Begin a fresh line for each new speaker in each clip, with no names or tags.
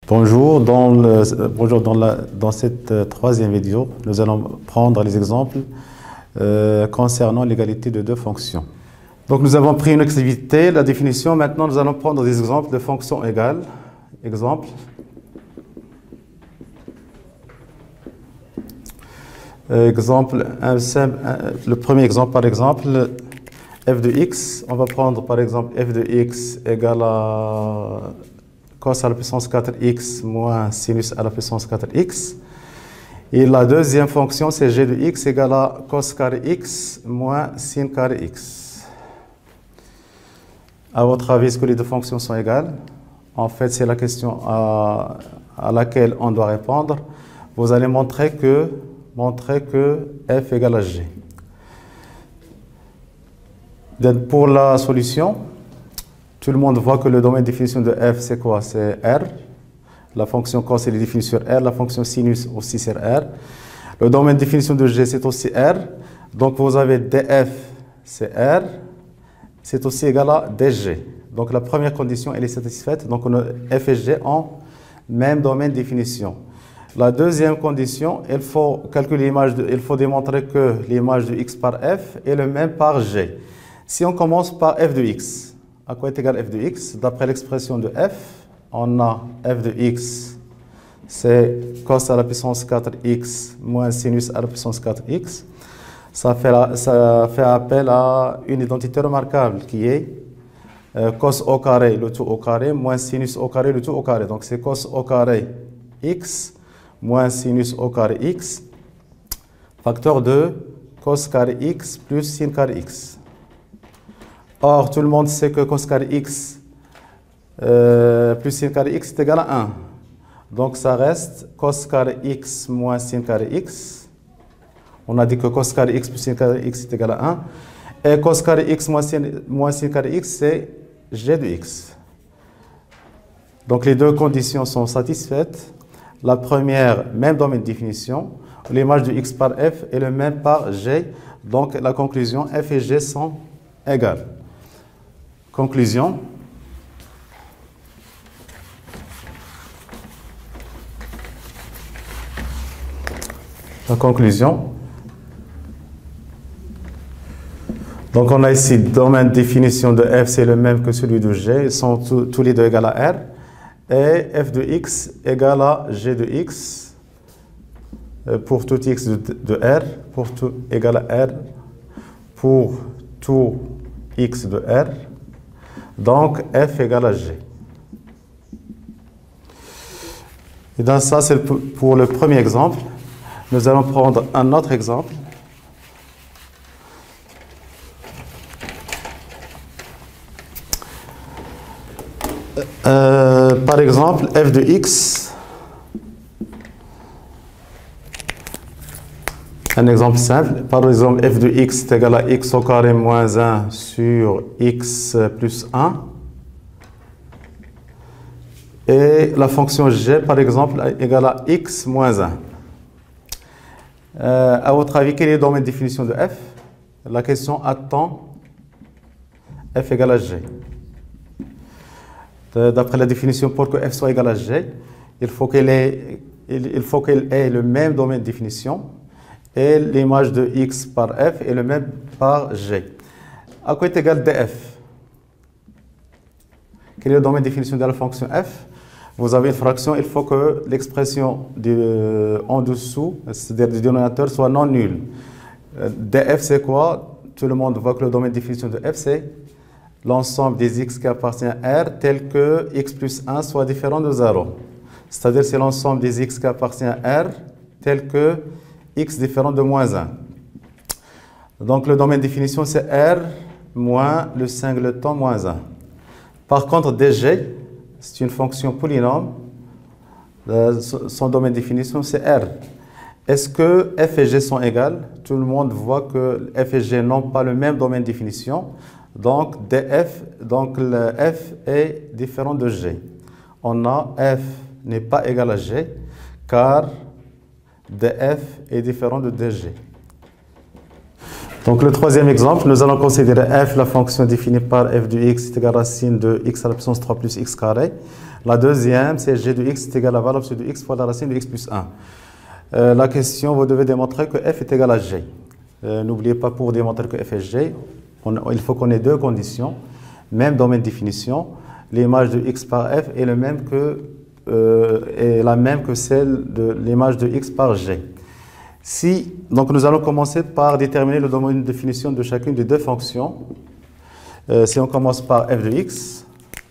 Bonjour, dans cette troisième vidéo, nous allons prendre les exemples concernant l'égalité de deux fonctions. Donc nous avons pris une activité, la définition, maintenant nous allons prendre des exemples de fonctions égales. Exemple. Le premier exemple par exemple, f de x, on va prendre par exemple f de x égale à cos à la puissance 4x moins sinus à la puissance 4x. Et la deuxième fonction, c'est g de x égale à cos carré x moins sin carré x. À votre avis, est-ce que les deux fonctions sont égales? En fait, c'est la question à laquelle on doit répondre. Vous allez montrer que f égale à g. Donc, pour la solution, tout le monde voit que le domaine de définition de f, c'est quoi? C'est R. La fonction cos est définie sur R. La fonction sinus aussi sur R. Le domaine de définition de g, c'est aussi R. Donc, vous avez df, c'est R. C'est aussi égal à dg. Donc, la première condition, elle est satisfaite. Donc, on a f et g ont même domaine de définition. La deuxième condition, il faut calculer il faut démontrer que l'image de x par f est le même par g. Si on commence par f de x, à quoi est égal f de x? D'après l'expression de f, on a f de x, c'est cos à la puissance 4x moins sinus à la puissance 4x. Ça fait appel à une identité remarquable qui est cos au carré, le tout au carré, moins sinus au carré, le tout au carré. Donc c'est cos au carré x moins sinus au carré x, facteur de cos carré x plus sin carré x. Or, tout le monde sait que cos carré x plus sin carré x est égal à 1. Donc, ça reste cos carré x moins sin carré x. On a dit que cos carré x plus sin carré x est égal à 1. Et cos carré x moins sin carré x, c'est g de x. Donc, les deux conditions sont satisfaites. La première, même domaine de définition. L'image de x par f est le même par g. Donc, la conclusion, f et g sont égales. Conclusion. La conclusion. Donc, on a ici domaine de définition de f, c'est le même que celui de g. Ils sont tous les deux égaux à r. Et f de x égale à g de x pour tout x de r, pour tout égal à r, pour tout x de r. Donc, f égale à g. Et dans ça, c'est pour le premier exemple. Nous allons prendre un autre exemple. Par exemple, f de x. Un exemple simple. Par exemple, f de x est égal à x au carré moins 1 sur x plus 1. Et la fonction g, par exemple, est égale à x moins 1. À votre avis, quel est le domaine de définition de f? La question attend f égale à g. D'après la définition, pour que f soit égal à g, il faut qu'elle ait le même domaine de définition. Et l'image de x par f est le même par g. À quoi est égal df? Quel est le domaine de définition de la fonction f? Vous avez une fraction, il faut que l'expression en dessous, c'est-à-dire du dénominateur, soit non nulle. df, c'est quoi? Tout le monde voit que le domaine de définition de f, c'est l'ensemble des x qui appartient à R tel que x plus 1 soit différent de 0. C'est-à-dire c'est l'ensemble des x qui appartient à R tel que x différent de moins 1. Donc le domaine de définition c'est R moins le singleton moins 1. Par contre dg, c'est une fonction polynôme. Son domaine de définition c'est R. Est-ce que f et g sont égales? Tout le monde voit que f et g n'ont pas le même domaine de définition. Donc df, donc le f est différent de g. On a f n'est pas égal à g car df est différent de dg. Donc le troisième exemple, nous allons considérer f, la fonction définie par f de x est égale à racine de x à la puissance 3 plus x carré. La deuxième, c'est g de x est égal à la valeur absolue de x fois la racine de x plus 1. La question, vous devez démontrer que f est égal à g. N'oubliez pas, pour démontrer que f est g, il faut qu'on ait deux conditions, même domaine de définition. L'image de x par f est la même que celle de l'image de x par g. Donc nous allons commencer par déterminer le domaine de définition de chacune des deux fonctions. Si on commence par f de x,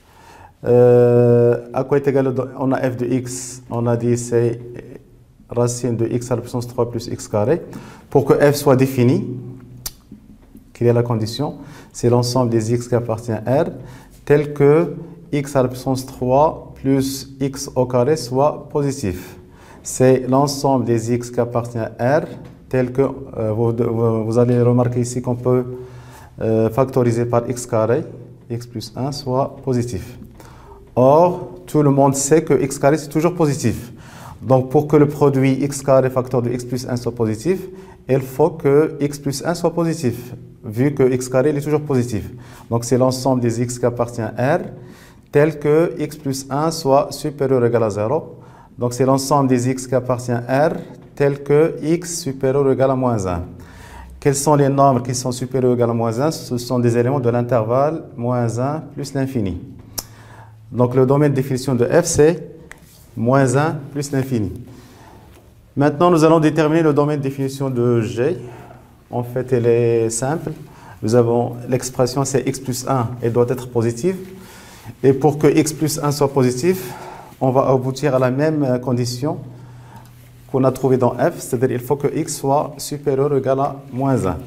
à quoi est égal on a f de x, on a dit c'est racine de x à la puissance 3 plus x carré. Pour que f soit défini, quelle est la condition? C'est l'ensemble des x qui appartient à R, tel que x à la puissance 3 plus x au carré soit positif. C'est l'ensemble des x qui appartient à R, tel que vous allez remarquer ici qu'on peut factoriser par x carré, x plus 1 soit positif. Or, tout le monde sait que x carré c'est toujours positif. Donc pour que le produit x carré facteur de x plus 1 soit positif, il faut que x plus 1 soit positif, vu que x carré il est toujours positif. Donc c'est l'ensemble des x qui appartient à R, tel que x plus 1 soit supérieur ou égal à 0. Donc c'est l'ensemble des x qui appartient à R, tel que x supérieur ou égal à moins 1. Quels sont les nombres qui sont supérieurs ou égal à moins 1? Ce sont des éléments de l'intervalle moins 1 plus l'infini. Donc le domaine de définition de f, c'est moins 1 plus l'infini. Maintenant, nous allons déterminer le domaine de définition de g. En fait, elle est simple. Nous avons l'expression, c'est x plus 1, elle doit être positive. Et pour que x plus 1 soit positif, on va aboutir à la même condition qu'on a trouvée dans f, c'est-à-dire il faut que x soit supérieur ou égal à moins 1.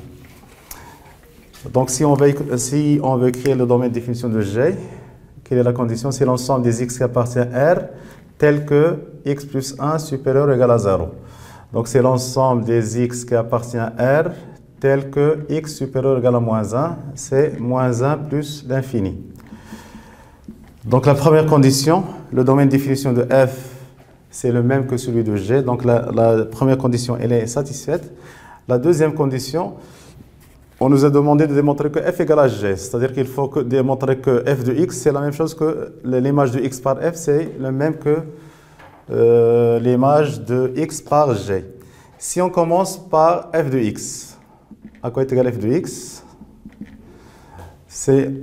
Donc si on veut créer le domaine de définition de g, quelle est la condition? C'est l'ensemble des x qui appartient à R, tel que x plus 1 supérieur ou égal à 0. Donc c'est l'ensemble des x qui appartient à R, tel que x supérieur ou égal à moins 1, c'est moins 1 plus l'infini. Donc la première condition, le domaine de définition de f, c'est le même que celui de g. Donc la première condition, elle est satisfaite. La deuxième condition, on nous a demandé de démontrer que f égale à g. C'est-à-dire qu'il faut démontrer que f de x, c'est la même chose que l'image de x par f, c'est le même que l'image de x par g. Si on commence par f de x, à quoi est égal f de x? C'est...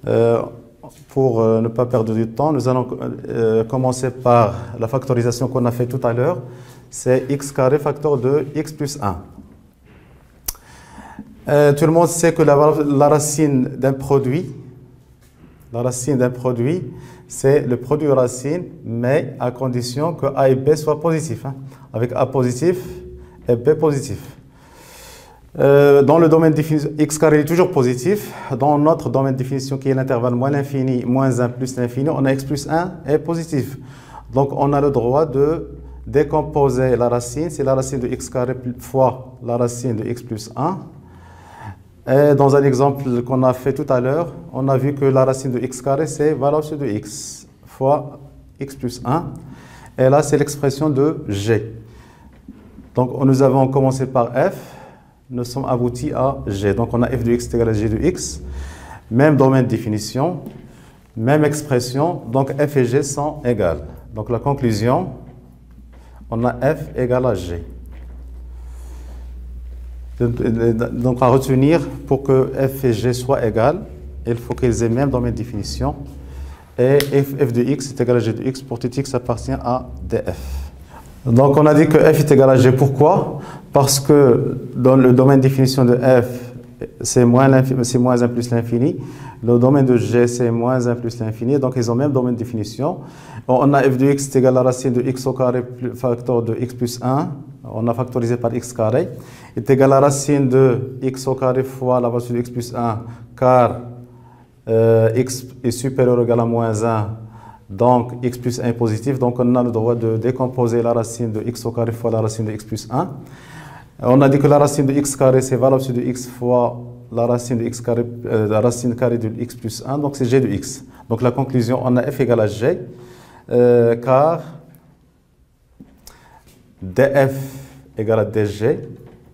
pour ne pas perdre du temps, nous allons commencer par la factorisation qu'on a fait tout à l'heure. C'est x carré facteur de x plus 1. Tout le monde sait que la racine d'un produit, c'est le produit racine, mais à condition que a et b soient positifs. Avec a positif et b positif. Dans le domaine de définition, x carré est toujours positif. Dans notre domaine de définition qui est l'intervalle moins l'infini, moins 1 plus l'infini, on a x plus 1 est positif. Donc on a le droit de décomposer la racine. C'est la racine de x carré fois la racine de x plus 1. Et dans un exemple qu'on a fait tout à l'heure, on a vu que la racine de x carré, c'est valeur absolue de x fois x plus 1. Et là, c'est l'expression de g. Donc nous avons commencé par f. Nous sommes aboutis à g. Donc on a f de x égale à g de x. Même domaine de définition, même expression. Donc f et g sont égales. Donc la conclusion, on a f égale à g. Donc à retenir, pour que f et g soient égales, il faut qu'ils aient même domaine de définition. Et f de x est égal à g de x pour tout x appartient à df. Donc on a dit que f est égal à g. Pourquoi? Parce que dans le domaine de définition de f, c'est moins 1 plus l'infini. Le domaine de g, c'est moins 1 plus l'infini. Donc ils ont même domaine de définition. On a f de x est égal à la racine de x au carré facteur de x plus 1. On a factorisé par x carré. Est égal à la racine de x au carré fois la valeur de x plus 1, car x est supérieur ou égal à moins 1. Donc x plus 1 est positif, donc on a le droit de décomposer la racine de x au carré fois la racine de x plus 1. On a dit que la racine de x carré, c'est valeur absolue de x fois la racine de x carré, la racine carrée de x plus 1, donc c'est g de x. Donc la conclusion, on a f égale à g, car df égale à dg,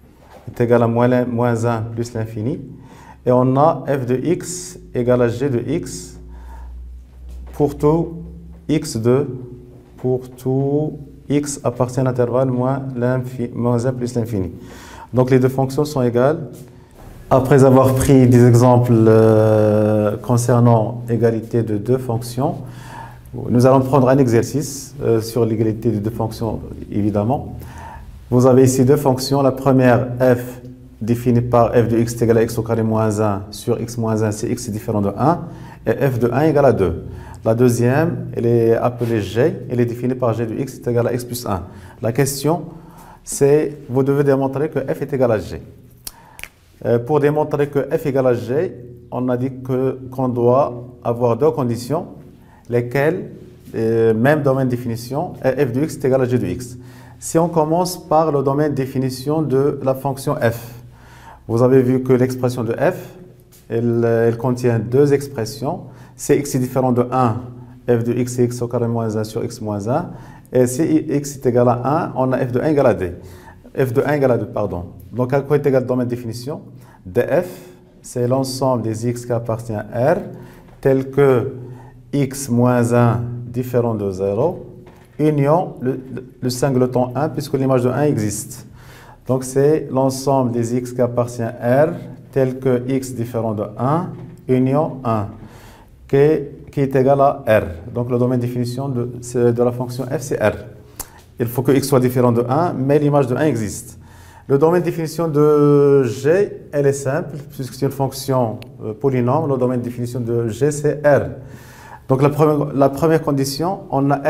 est égal à moins 1 plus l'infini. Et on a f de x égale à g de x pour tout x2, pour tout x appartient à l'intervalle moins 1 plus l'infini. Donc les deux fonctions sont égales. Après avoir pris des exemples concernant égalité de deux fonctions, nous allons prendre un exercice sur l'égalité de deux fonctions, évidemment. Vous avez ici deux fonctions. La première, f définie par f de x est égal à x au carré moins 1 sur x moins 1 si x est différent de 1, et f de 1 égale à 2. La deuxième, elle est appelée g, elle est définie par g de x est égal à x plus 1. La question, c'est, vous devez démontrer que f est égal à g. Pour démontrer que f est égal à g, on a dit qu'on doit avoir deux conditions, lesquelles, même domaine de définition, f de x est égal à g de x. Si on commence par le domaine de définition de la fonction f, vous avez vu que l'expression de f, elle contient deux expressions. Si x est différent de 1, f de x est x au carré moins 1 sur x moins 1. Et si x est égal à 1, on a f de 1 égale à d. f de 1 égale à 2, pardon. Donc à quoi est égal le domaine de définition? df, c'est l'ensemble des x qui appartient à R, tel que x moins 1 différent de 0, union le singleton 1, puisque l'image de 1 existe. Donc c'est l'ensemble des x qui appartient à R, tel que x différent de 1, union 1, qui est égal à R. Donc le domaine de définition de la fonction f, c'est R. Il faut que x soit différent de 1, mais l'image de 1 existe. Le domaine de définition de g, elle est simple, puisque c'est une fonction polynôme. Le domaine de définition de g, c'est R. Donc la première condition, on a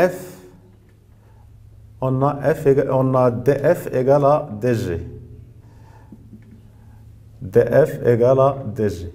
df égale à dg. df égale à dg.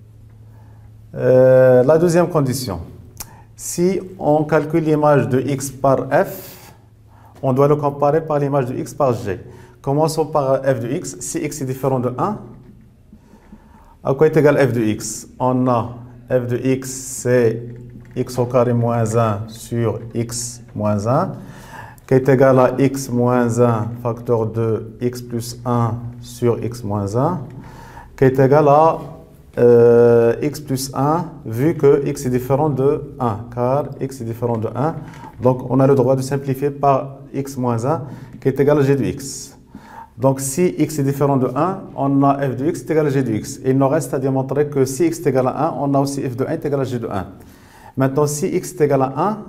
La deuxième condition, si on calcule l'image de x par f, on doit le comparer par l'image de x par g. Commençons par f de x. Si x est différent de 1, à quoi est égal f de x? On a f de x, c'est x au carré moins 1 sur x moins 1, qui est égal à x moins 1 facteur de x plus 1 sur x moins 1, qui est égal à x plus 1, vu que x est différent de 1, car x est différent de 1. Donc, on a le droit de simplifier par x moins 1, qui est égal à g de x. Donc, si x est différent de 1, on a f de x est égal à g de x. Et il nous reste à démontrer que si x est égal à 1, on a aussi f de 1 est égal à g de 1. Maintenant, si x est égal à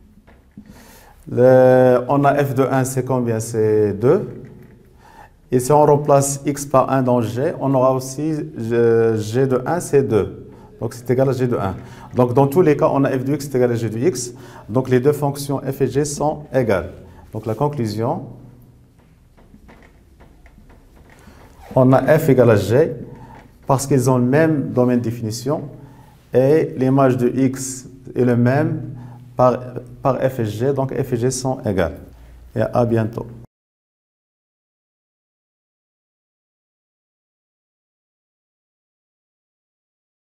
1, on a f de 1, c'est combien? C'est 2. Et si on remplace x par 1 dans g, on aura aussi g de 1, c'est 2. Donc, c'est égal à g de 1. Donc, dans tous les cas, on a f de x est égal à g de x. Donc, les deux fonctions f et g sont égales. Donc, la conclusion, on a f égale à g parce qu'ils ont le même domaine de définition et l'image de x est le même par f et g. Donc, f et g sont égales. Et à bientôt.